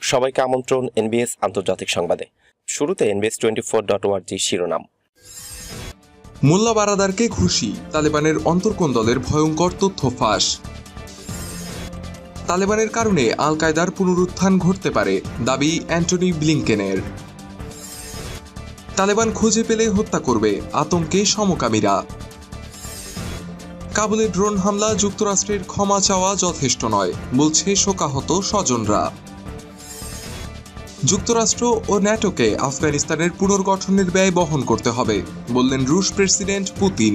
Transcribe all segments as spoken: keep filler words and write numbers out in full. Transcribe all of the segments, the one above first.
সবাইকে আমন্ত্রণ এনবিএস আন্তর্জাতিক সংবাদে। শুরুতে NBS twenty four dot O R G শিরোনাম। মোল্লা বারাদারকে ঘুষি, তালেবানের অন্তর্কোণ দলের ভয়ঙ্কর তথ্য ফাঁস। তালেবানের কারণে আল কায়দার পুনরুত্থান ঘটতে পারে, দাবি অ্যান্টনি ব্লিংকেনের। তালেবান খুঁজে পেলে হত্যা করবে, আতঙ্কে সমকামীরা। কাবুলে ড্রোন হামলা, যুক্তরাষ্ট্রের ক্ষমা চাওয়া যথেষ্ট নয়, বলছে শোকাহত স্বজনরা। যুক্তরাষ্ট্র ও ন্যাটোকে আফগানিস্তানের পুনর্গঠনের ব্যয় বহন করতে হবে, বললেন রুশ প্রেসিডেন্ট পুতিন।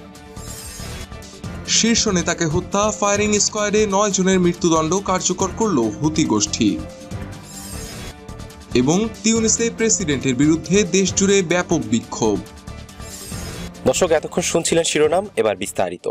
শীর্ষ নেতাকে হত্যা, ফায়ারিং স্কোয়াডে নয় জনের মৃত্যুদণ্ড কার্যকর করল হুতি গোষ্ঠী। এবং তিউনিসে প্রেসিডেন্টের বিরুদ্ধে দেশজুড়ে ব্যাপক বিক্ষোভ। দর্শক, এতক্ষণ শুনছিলেন শিরোনাম, এবার বিস্তারিত।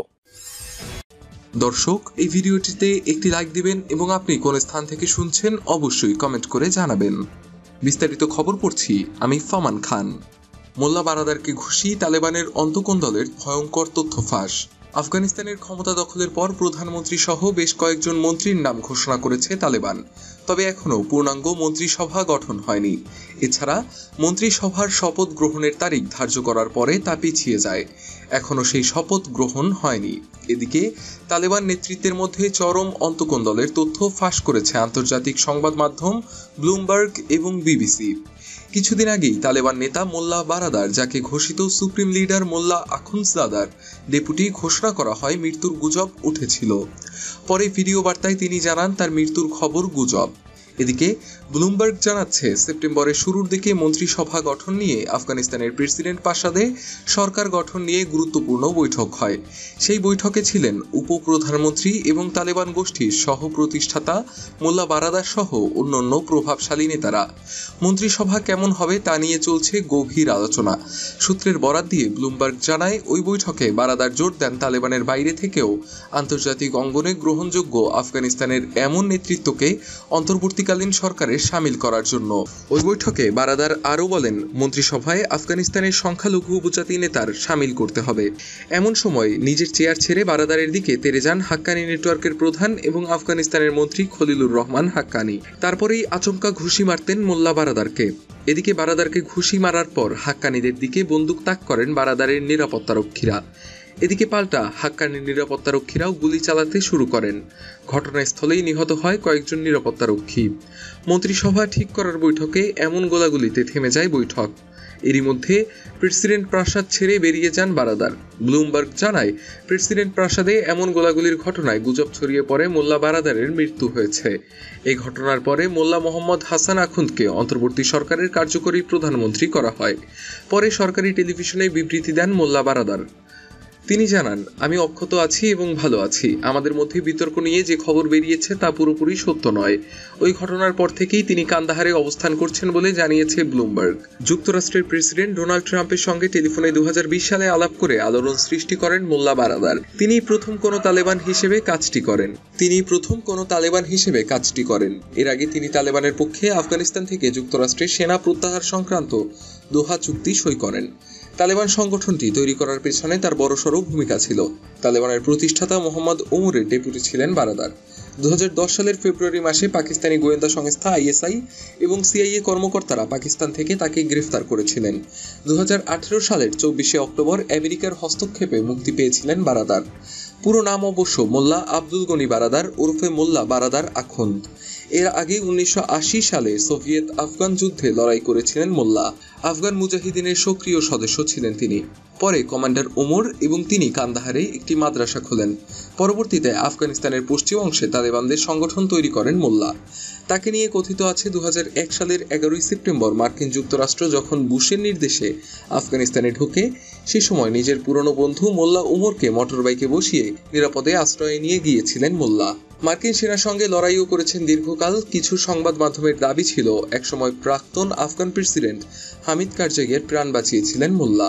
দর্শক, এই ভিডিওটিতে একটি লাইক দিবেন এবং আপনি কোন স্থান থেকে শুনছেন অবশ্যই কমেন্ট করে জানাবেন। বিস্তারিত খবর পড়ছি আমি ফামান খান। মোল্লা বারাদারকে ঘুষি, তালেবানের অন্তর্কোণ দলের ভয়ঙ্কর তথ্য ফাঁস। আফগানিস্তানের ক্ষমতা দখলের পর প্রধানমন্ত্রী সহ বেশ কয়েকজন মন্ত্রীর নাম ঘোষণা করেছে তালেবান, তবে এখনও পূর্ণাঙ্গ মন্ত্রিসভা গঠন হয়নি। এছাড়া মন্ত্রিসভার শপথ গ্রহণের তারিখ ধার্য করার পরে তা পিছিয়ে যায়, এখনও সেই শপথ গ্রহণ হয়নি। এদিকে তালেবান নেতৃত্বের মধ্যে চরম অন্তর্কোণ দলের তথ্য ফাঁস করেছে আন্তর্জাতিক সংবাদ মাধ্যম ব্লুমবার্গ এবং বিবিসি। কিছুদিন আগেই তালেবান নেতা মোল্লা বারাদার, যাকে ঘোষিত সুপ্রিম লিডার মোল্লা আখুনজাদার ডেপুটি ঘোষণা করা হয়, মৃত্যুর গুজব উঠেছিল। পরে ভিডিও বার্তায় তিনি জানান তার মৃত্যুর খবর গুজব। এদিকে ব্লুমবার্গ জানাচ্ছে, সেপ্টেম্বরের শুরুর দিকে মন্ত্রিসভা গঠন নিয়ে আফগানিস্তানের প্রেসিডেন্ট প্রাসাদে সরকার গঠন নিয়ে গুরুত্বপূর্ণ বৈঠক হয়। সেই বৈঠকে ছিলেন উপপ্রধানমন্ত্রী এবং তালেবান গোষ্ঠীর সহ প্রতিষ্ঠাতা মোল্লা বারাদার সহ অন্যান্য প্রভাবশালী নেতারা। মন্ত্রিসভা কেমন হবে তা নিয়ে চলছে গভীর আলোচনা। সূত্রের বরাত দিয়ে ব্লুমবার্গ জানায়, ওই বৈঠকে বারাদার জোর দেন তালেবানের বাইরে থেকেও আন্তর্জাতিক অঙ্গনে গ্রহণযোগ্য আফগানিস্তানের এমন নেতৃত্বকে অন্তর্বর্তীকালীন সরকারের সামিল করার জন্য। ওই বৈঠকে বারাদার আরও বলেন, মন্ত্রিসভায় আফগানিস্তানের সংখ্যালঘু উপজাতি নেতার সামিল করতে হবে। এমন সময় নিজের চেয়ার ছেড়ে বারাদারের দিকে তেড়ে যান হাক্কানি নেটওয়ার্কের প্রধান এবং আফগানিস্তানের মন্ত্রী খলিলুর রহমান হাক্কানি। তারপরেই আচমকা ঘুষি মারতেন মোল্লা বারাদারকে। এদিকে বারাদারকে ঘুষি মারার পর হাক্কানিদের দিকে বন্দুক তাক করেন বারাদারের নিরাপত্তারক্ষীরা। এদিকে পাল্টা হাক্কানির নিরাপত্তারক্ষীরাও গুলি চালাতে শুরু করেন। ঘটনাস্থলেই নিহত হয় কয়েকজন নিরাপত্তারক্ষী। মন্ত্রিসভা ঠিক করার বৈঠকে এমন গোলাগুলিতে থেমে যায় বৈঠক। এরই মধ্যে প্রেসিডেন্ট প্রাসাদ ছেড়ে বেরিয়ে যান বারাদার। ব্লুমবার্গ জানায়, প্রেসিডেন্ট প্রাসাদে এমন গোলাগুলির ঘটনায় গুজব ছড়িয়ে পড়ে মোল্লা বারাদারের মৃত্যু হয়েছে। এই ঘটনার পরে মোল্লা মোহাম্মদ হাসান আখুন্দকে অন্তর্বর্তী সরকারের কার্যকরী প্রধানমন্ত্রী করা হয়। পরে সরকারি টেলিভিশনে বিবৃতি দেন মোল্লা বারাদার। তিনি জানান, আমি অক্ষত আছি এবং ভালো আছি। আমাদের মধ্যে বিতর্ক নিয়ে যে খবর বেরিয়েছে তা পুরোপুরি সত্য নয়। ওই ঘটনার পর থেকেই তিনি কান্দাহারে অবস্থান করছেন বলে জানিয়েছে ব্লুমবার্গ। যুক্তরাষ্ট্রের প্রেসিডেন্ট ডোনাল্ড ট্রাম্পের সঙ্গে টেলিফোনে দু হাজার বিশ সালে আলাপ করে আলোড়ন সৃষ্টি করেন মোল্লা বারাদার। তিনি প্রথম কোনো তালেবান হিসেবে কাজটি করেন তিনি প্রথম কোনো তালেবান হিসেবে কাজটি করেন এর আগে তিনি তালেবানের পক্ষে আফগানিস্তান থেকে যুক্তরাষ্ট্রের সেনা প্রত্যাহার সংক্রান্ত দোহা চুক্তি সই করেন। তালেবান সংগঠনটি তৈরি করার পেছনে তার বড়সড় ভূমিকা ছিল। তালেবানের প্রতিষ্ঠাতা মোহাম্মদ ওমরের ডেপুটি ছিলেন বারাদার। দু হাজার দশ সালের ফেব্রুয়ারি মাসে পাকিস্তানি গোয়েন্দা সংস্থা আইএসআই এবং সিআইএ কর্মকর্তারা পাকিস্তান থেকে তাকে গ্রেফতার করেছিলেন। দু হাজার আঠেরো সালের চব্বিশে অক্টোবর আমেরিকার হস্তক্ষেপে মুক্তি পেয়েছিলেন বারাদার। পুরো নাম অবশ্য মোল্লা আব্দুল গনি বারাদার ওরফে মোল্লা বারাদার আখুন্দ। এর আগে উনিশশো আশি সালে সোভিয়েত আফগান যুদ্ধে লড়াই করেছিলেন মোল্লা। আফগান মুজাহিদিনের সক্রিয় সদস্য ছিলেন তিনি। পরে কমান্ডার ওমর এবং তিনি কান্দাহারে একটি মাদ্রাসা খোলেন। পরবর্তীতে আফগানিস্তানের পশ্চিম অংশে তালেবানদের সংগঠন তৈরি করেন মোল্লা। তাকে নিয়ে কথিত আছে, দু হাজার এক সালের এগারোই সেপ্টেম্বর মার্কিন যুক্তরাষ্ট্র যখন বুশের নির্দেশে আফগানিস্তানে ঢোকে, সে সময় নিজের পুরনো বন্ধু মোল্লা ওমরকে মোটরবাইকে বসিয়ে নিরাপদে আশ্রয়ে নিয়ে গিয়েছিলেন মোল্লা। মার্কিন সেনার সঙ্গে লড়াইও করেছেন দীর্ঘকাল। কিছু সংবাদ মাধ্যমের দাবি ছিল, একসময় প্রাক্তন আফগান প্রেসিডেন্ট হামিদ কারজাইয়ের প্রাণ বাঁচিয়েছিলেন মোল্লা।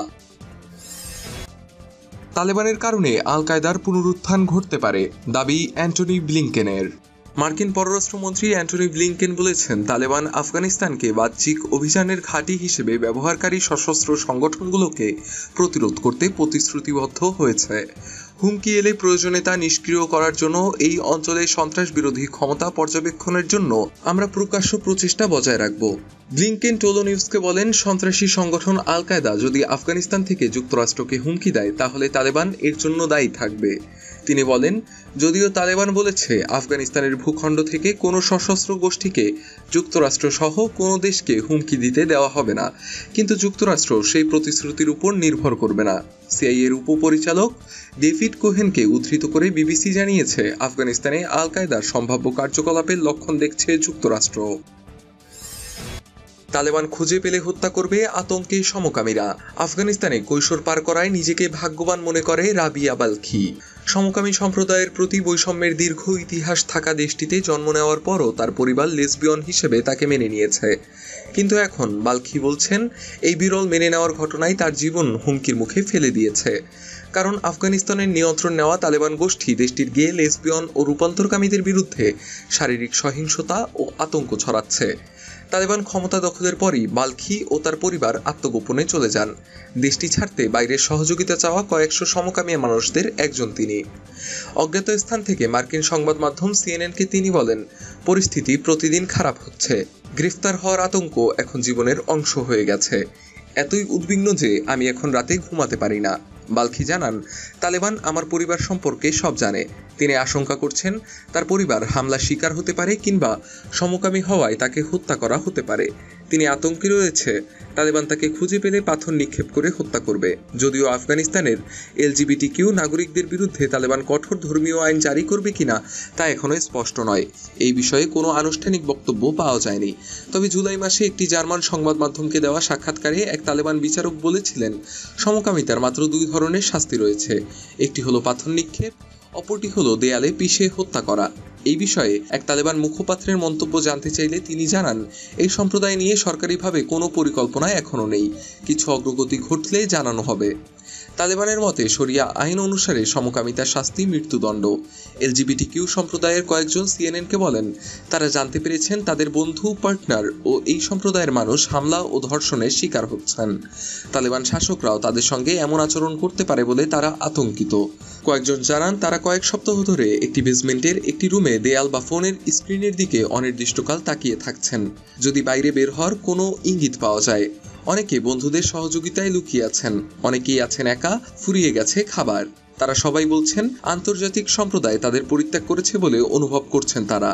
তালেবানের কারণে আল কায়দার পুনরুত্থান ঘটতে পারে, দাবি অ্যান্টনি ব্লিংকেনের। মার্কিন পররাষ্ট্রমন্ত্রী অ্যান্টনি ব্লিংকেন বলেছেন, তালেবান আফগানিস্তানকে বাহ্যিক অভিযানের ঘাঁটি হিসেবে ব্যবহারকারী সশস্ত্র সংগঠনগুলোকে প্রতিরোধ করতে প্রতিশ্রুতিবদ্ধ হয়েছে। হুমকি এলে প্রয়োজনে তা নিষ্ক্রিয় করার জন্য এই অঞ্চলে সন্ত্রাস বিরোধী ক্ষমতা পর্যবেক্ষণের জন্য আমরা প্রকাশ্য প্রচেষ্টা বজায় রাখব। ব্লিংকেন টোলো নিউজকে বলেন, সন্ত্রাসী সংগঠন আল কায়দা যদি আফগানিস্তান থেকে যুক্তরাষ্ট্রকে হুমকি দেয় তাহলে তালেবান এর জন্য দায়ী থাকবে। তিনি বলেন, যদিও তালেবান বলেছে আফগানিস্তানের ভূখণ্ড থেকে কোনো সশস্ত্র গোষ্ঠীকে যুক্তরাষ্ট্র সহ কোনো দেশকে হুমকি দিতে দেওয়া হবে না, কিন্তু যুক্তরাষ্ট্র সেই প্রতিশ্রুতির উপর নির্ভর করবে না। সিআইএর উপপরিচালক ডেভিড কোহেনকে উদ্ধৃত করে বিবিসি জানিয়েছে, আফগানিস্তানে আল কায়দার সম্ভাব্য কার্যকলাপের লক্ষণ দেখছে যুক্তরাষ্ট্র। তালেবান খুঁজে পেলে হত্যা করবে আতঙ্কে সমকামীরা। আফগানিস্তানে কৈশোর পার করায় নিজেকে ভাগ্যবান মনে করে রাবিয়া বালখি। সমকামী সম্প্রদায়ের প্রতি বৈষম্যের দীর্ঘ ইতিহাস থাকা দেশটিতে জন্ম নেওয়ার পরও তার পরিবার লেসবিয়ন হিসেবে তাকে মেনে নিয়েছে। কিন্তু এখন বালখি বলছেন, এই বিরল মেনে নেওয়ার ঘটনাই তার জীবন হুমকির মুখে ফেলে দিয়েছে। কারণ আফগানিস্তানের নিয়ন্ত্রণ নেওয়া তালেবান গোষ্ঠী দেশটির গে, লেসবিয়ন ও রূপান্তরকামীদের বিরুদ্ধে শারীরিক সহিংসতা ও আতঙ্ক ছড়াচ্ছে। তালেবান ক্ষমতা দখলের পরই বালখি ও তার পরিবার আত্মগোপনে চলে যান। দেশটি ছাড়তে বাইরের সহযোগিতা চাওয়া কয়েকশো সমকামী মানুষদের একজন তিনি। অজ্ঞাত স্থান থেকে মার্কিন সংবাদ মাধ্যম সিএনএনকে তিনি বলেন, পরিস্থিতি প্রতিদিন খারাপ হচ্ছে। গ্রেফতার হওয়ার আতঙ্ক এখন জীবনের অংশ হয়ে গেছে। এতই উদ্বিগ্ন যে আমি এখন রাতে ঘুমাতে পারি না। বালখি জানান, তালেবান আমার পরিবার সম্পর্কে সব জানে। তিনি আশঙ্কা করছেন তার পরিবার হামলার শিকার হতে পারে কিংবা সমকামী হওয়ায় তাকে হত্যা করা হতে পারে। তিনি আতঙ্কে রয়েছে তালেবান তাকে খুঁজে পেলে পাথর নিক্ষেপ করে হত্যা করবে। যদিও আফগানিস্তানের এলজিবিটি কিউ নাগরিকদের বিরুদ্ধে তালেবান কঠোর ধর্মীয় আইন জারি করবে কিনা তা এখনো স্পষ্ট নয়। এই বিষয়ে কোনো আনুষ্ঠানিক বক্তব্য পাওয়া যায়নি। তবে জুলাই মাসে একটি জার্মান সংবাদ মাধ্যমকে দেওয়া সাক্ষাৎকারে এক তালেবান বিচারক বলেছিলেন, সমকামিতার মাত্র দুই ধরনের শাস্তি রয়েছে, একটি হলো পাথর নিক্ষেপ, অপরটি হলো দেয়ালে পিষে হত্যা করা। এই বিষয়ে এক তালেবান মুখপাত্রের মন্তব্য জানতে চাইলে তিনি জানান, এই সম্প্রদায় নিয়ে সরকারিভাবে কোনো পরিকল্পনা এখনো নেই, কিছু অগ্রগতি ঘটলে জানানো হবে। তালেবানের মতে শরিয়া আইন অনুসারে সমকামিতার শাস্তি মৃত্যুদণ্ড। এলজিবিটি কিউ সম্প্রদায়ের কয়েকজন সিএনএনকে বলেন, তারা জানতে পেরেছেন তাদের বন্ধু, পার্টনার ও এই সম্প্রদায়ের মানুষ হামলা ও ধর্ষণের শিকার হচ্ছেন। তালেবান শাসকরাও তাদের সঙ্গে এমন আচরণ করতে পারে বলে তারা আতঙ্কিত। কয়েকজন জানান, তারা কয়েক সপ্তাহ ধরে একটি বেসমেন্টের একটি রুমে দেয়াল বা ফোনের স্ক্রিনের দিকে অনির্দিষ্টকাল তাকিয়ে থাকছেন, যদি বাইরে বের হওয়ার কোনো ইঙ্গিত পাওয়া যায়। অনেকে বন্ধুদের সহযোগিতায় লুকিয়ে আছেন, অনেকেই আছেন একা, ফুরিয়ে গেছে খাবার। তারা সবাই বলছেন আন্তর্জাতিক সম্প্রদায় তাদের পরিত্যাগ করেছে বলে অনুভব করছেন তারা।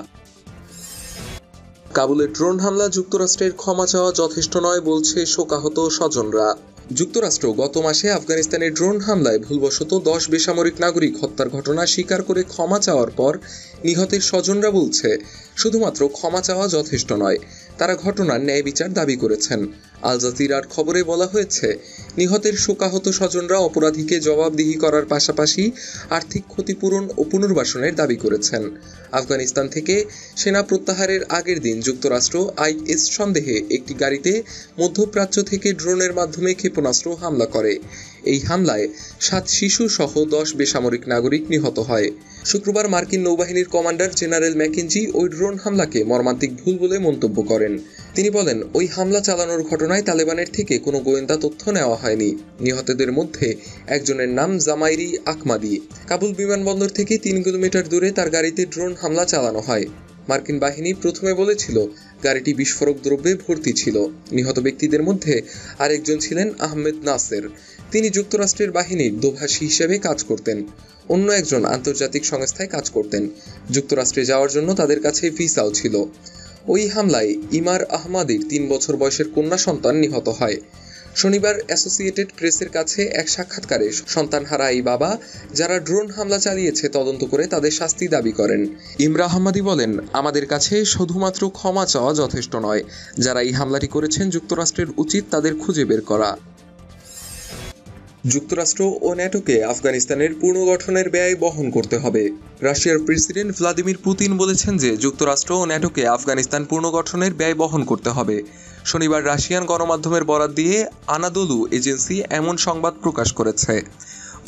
কাবুলের ড্রোন হামলা, যুক্তরাষ্ট্রের ক্ষমা চাওয়া যথেষ্ট নয় বলছে শোকাহত স্বজনরা। যুক্তরাষ্ট্র গত মাসে আফগানিস্তানের ড্রোন হামলায় ভুলবশত দশ বেসামরিক নাগরিক হত্যার ঘটনা স্বীকার করে ক্ষমা চাওয়ার পর নিহতের স্বজনরা বলছে, শুধুমাত্র ক্ষমা চাওয়া যথেষ্ট নয়, তারা ঘটনার ন্যায় বিচার দাবি করেছেন। আল জাজিরার খবরে বলা হয়েছে, নিহতের শোকাহত স্বজনরা অপরাধীকে জবাবদিহি করার পাশাপাশি আর্থিক ক্ষতিপূরণ ও পুনর্বাসনের দাবি করেছেন। আফগানিস্তান থেকে সেনা প্রত্যাহারের আগের দিন যুক্তরাষ্ট্র আইএস সন্দেহে একটি গাড়িতে মধ্যপ্রাচ্য থেকে ড্রোনের মাধ্যমে ক্ষেপণাস্ত্র হামলা করে। এই হামলায় সাত শিশু সহ দশ বেসামরিক নাগরিক নিহত হয়। শুক্রবার মার্কিন নৌবাহিনীর কমান্ডার জেনারেল ম্যাকেঞ্জি ওই ড্রোন হামলাকে মর্মান্তিক ভুল বলে মন্তব্য করেন। তিনি বলেন, ওই হামলা চালানোর ঘটনায় তালেবানের থেকে কোনো গোয়েন্দা তথ্য নেওয়া হয়নি। নিহতদের মধ্যে একজনের নাম জামাইরি আকমাদি। কাবুল বিমানবন্দর থেকে তিন কিলোমিটার দূরে তার গাড়িতে ড্রোন হামলা চালানো হয়। মার্কিন বাহিনী প্রথমে বলেছিল গাড়িটি বিস্ফোরক দ্রব্যে ভর্তি ছিল। নিহত ব্যক্তিদের মধ্যে আরেকজন ছিলেন আহমেদ নাসের। তিনি যুক্তরাষ্ট্রের বাহিনীর দোভাষী হিসেবে কাজ করতেন। অন্য একজন আন্তর্জাতিক সংস্থায় কাজ করতেন। যুক্তরাষ্ট্রে যাওয়ার জন্য তাদের কাছে ভিসাও ছিল। ওই হামলায় ইমার আহমাদির তিন বছর বয়সের কন্যা সন্তান নিহত হয়। শনিবার অ্যাসোসিয়েটেড প্রেসের কাছে এক সাক্ষাৎকারে সন্তানহারা এই বাবা, যারা ড্রোন হামলা চালিয়েছে তদন্ত করে তাদের শাস্তি দাবি করেন। ইমরা আহমাদি বলেন, আমাদের কাছে শুধুমাত্র ক্ষমা চাওয়া যথেষ্ট নয়, যারা এই হামলাটি করেছেন যুক্তরাষ্ট্রের উচিত তাদের খুঁজে বের করা। যুক্তরাষ্ট্র ও ন্যাটোকে আফগানিস্তানের পুনর্গঠনের ব্যয় বহন করতে হবে। রাশিয়ার প্রেসিডেন্ট ভ্লাদিমির পুতিন বলেছেন যে যুক্তরাষ্ট্র ও ন্যাটোকে আফগানিস্তান পুনর্গঠনের ব্যয় বহন করতে হবে। শনিবার রাশিয়ান গণমাধ্যমের বরাত দিয়ে আনাদোলু এজেন্সি এমন সংবাদ প্রকাশ করেছে।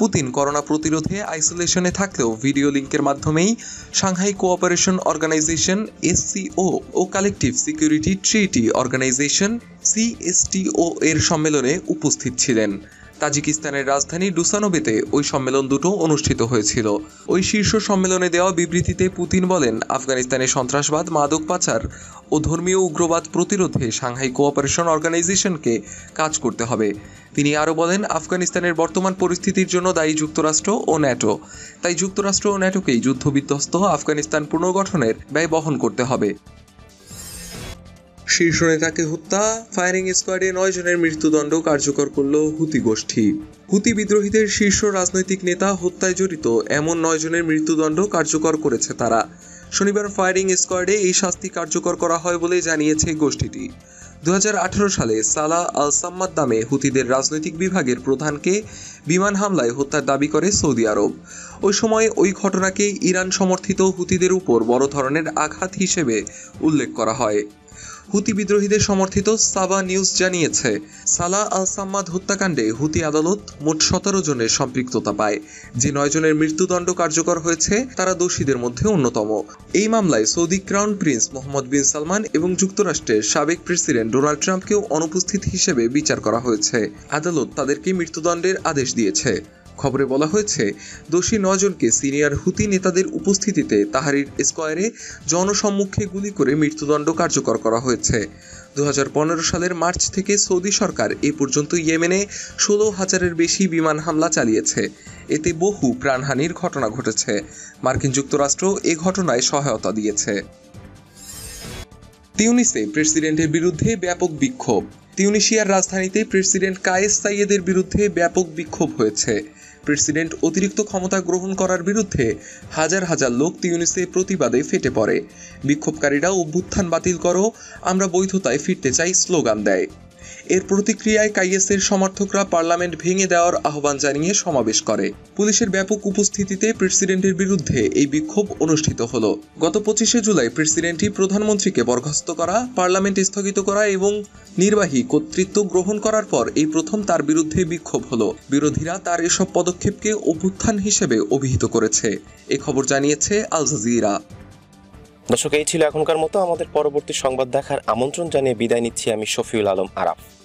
পুতিন করোনা প্রতিরোধে আইসোলেশনে থাকলেও ভিডিও লিঙ্কের মাধ্যমেই সাংহাই কোঅপারেশন অর্গানাইজেশন এসসিও ও collective security treaty organisation CSTO এর সম্মেলনে উপস্থিত ছিলেন। তাজিকিস্তানের রাজধানী ডুসানোবেতে ওই সম্মেলন দুটো অনুষ্ঠিত হয়েছিল। ওই শীর্ষ সম্মেলনে দেওয়া বিবৃতিতে পুতিন বলেন, আফগানিস্তানে সন্ত্রাসবাদ, মাদক পাচার ও ধর্মীয় উগ্রবাদ প্রতিরোধে সাংহাই কোঅপারেশন অর্গানাইজেশনকে কাজ করতে হবে। তিনি আরও বলেন, আফগানিস্তানের বর্তমান পরিস্থিতির জন্য দায়ী যুক্তরাষ্ট্র ও ন্যাটো, তাই যুক্তরাষ্ট্র ও ন্যাটোকেই যুদ্ধবিধ্বস্ত আফগানিস্তান পুনর্গঠনের ব্যয় বহন করতে হবে। শীর্ষ নেতাকে হত্যা, ফায়ারিং স্কোয়াডে নয় জনের মৃত্যুদণ্ড কার্যকর করল হুতি গোষ্ঠী। হুতি বিদ্রোহীদের শীর্ষ রাজনৈতিক নেতা হত্যায় জড়িত এমন নয় জনের মৃত্যুদণ্ড কার্যকর করেছে তারা। শনিবার ফায়ারিং স্কোয়াডে এই শাস্তি কার্যকর করা হয় বলে জানিয়েছে গোষ্ঠীটি। দু হাজার আঠারো সালে সালাহ আল সাম্মাদ নামে হুতিদের রাজনৈতিক বিভাগের প্রধানকে বিমান হামলায় হত্যার দাবি করে সৌদি আরব। ওই সময় ওই ঘটনাকে ইরান সমর্থিত হুতিদের উপর বড় ধরনের আঘাত হিসেবে উল্লেখ করা হয়। হুতি বিদ্রোহীদের সমর্থিত সাবা নিউজ জানিয়েছে, সালাহ আল সাম্মাদ হত্যাকাণ্ডে হুতি আদালত মোট সতেরো জনের সম্পৃক্ততা পায়। যে নয় জনের মৃত্যুদণ্ড কার্যকর হয়েছে তারা দোষীদের মধ্যে অন্যতম। এই মামলায় Saudi crown prince Mohammed bin Salman এবং যুক্তরাষ্ট্রের সাবেক প্রেসিডেন্ট ডোনাল্ড ট্রাম্পকেও অনুপস্থিত হিসেবে বিচার করা হয়েছে। আদালত তাদেরকে মৃত্যুদণ্ডের আদেশ দিয়েছে। খবরে বলা হয়েছে, দোষী নজনকে সিনিয়র হুতি নেতাদের উপস্থিতিতে তাহরির স্কোয়ারে জনসম্মুখে গুলি করে মৃত্যুদণ্ড কার্যকর করা হয়েছে। দু হাজার পনেরো সালের মার্চ থেকে সৌদি সরকার এ পর্যন্ত ইয়েমেনে ষোলো হাজারের বেশি বিমান হামলা চালিয়েছে। এতে বহু প্রাণহানির ঘটনা ঘটেছে। মার্কিন যুক্তরাষ্ট্র এ ঘটনায় সহায়তা দিয়েছে। তিউনিসে প্রেসিডেন্টের বিরুদ্ধে ব্যাপক বিক্ষোভ। তিউনিসিয়ার রাজধানীতে প্রেসিডেন্ট কায়েস সাইয়েদের বিরুদ্ধে ব্যাপক বিক্ষোভ হয়েছে। প্রেসিডেন্ট অতিরিক্ত ক্ষমতা গ্রহণ করার বিরুদ্ধে হাজার হাজার লোক তিউনিসে প্রতিবাদে ফেটে পড়ে। বিক্ষোভকারীরা অভ্যুত্থান বাতিল করো, আমরা বৈধতায় ফিরতে চাই স্লোগান দেয়। এর প্রতিক্রিয়ায় কাইয়েসের সমর্থকরা পার্লামেন্ট ভেঙে দেওয়ার আহ্বান জানিয়ে সমাবেশ করে। পুলিশের ব্যাপক উপস্থিতিতে প্রেসিডেন্টের বিরুদ্ধে এই বিক্ষোভ অনুষ্ঠিত হলো। গত পঁচিশে জুলাই প্রেসিডেন্টই প্রধানমন্ত্রীকে বরখাস্ত করা, পার্লামেন্ট স্থগিত করা এবং নির্বাহী কর্তৃত্ব গ্রহণ করার পর এই প্রথম তার বিরুদ্ধে বিক্ষোভ হলো। বিরোধীরা তার এসব পদক্ষেপকে অভ্যুত্থান হিসেবে অভিহিত করেছে। এ খবর জানিয়েছে আল জাজিরা। দর্শক, এই ছিল এখনকার মতো। আমাদের পরবর্তী সংবাদ দেখার আমন্ত্রণ জানিয়ে বিদায় নিচ্ছি আমি শফিউল আলম আরাফ।